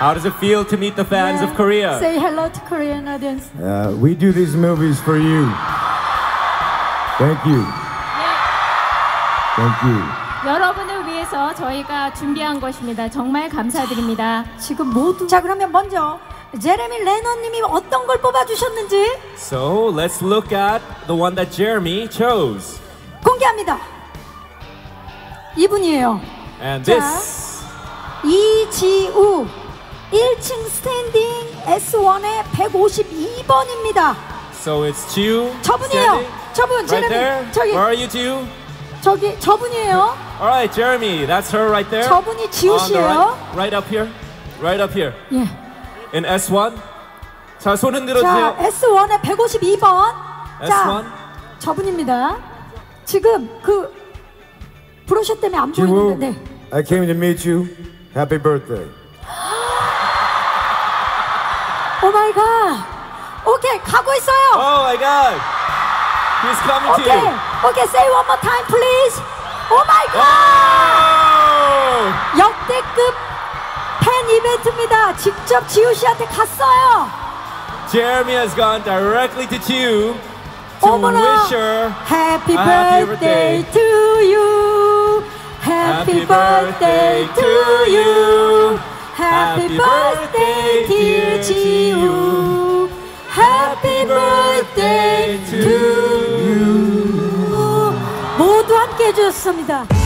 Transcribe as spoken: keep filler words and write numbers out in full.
How does it feel to meet the fans Yeah. of Korea? Say hello to Korean audience. Uh, we do these movies for you. Thank you. Thank you. 여러분을 위해서 저희가 준비한 것입니다. 정말 감사드립니다. 지금 모두 자 그러면 먼저 제레미 레넌님이 어떤 걸 뽑아주셨는지 So let's look at the one that Jeremy chose. 공개합니다. 이분이에요. And 자. this 이지우 일 층 스탠딩 에스 원의 백오십이 번입니다. So it's Jiu. 저분이에요. standing 저분 right 제레미 there. 저기 Where are you, Jiu? 저기 저분이에요. All right, Jeremy. That's her right there. 저분이 지우 On the 씨예요. right, right up here. Right up here. 예. In 에스 원. 자, 손 흔들어 자 주세요. 에스 원의 백오십이 번. 에스 자 원. 저분입니다. 지금 그 브로셔 때문에 안 Jiwoo, 보이는데. 네. I came to meet you. Happy birthday. 오 마이 갓. 오케이 가고 있어요. Oh my God. He's coming to 오케이 you. 오케이 say one more time please. 오 마이 갓. Oh! 역대급 팬 이벤트입니다. 직접 지우 씨한테 갔어요. Jeremy has gone directly to Jiu to 어머나. wish her Happy a happy birthday birthday. to you. Happy Happy birthday birthday to to you. you. Happy Happy birthday birthday, dear dear 지우. Happy birthday to you. 모두 함께 해주셨습니다.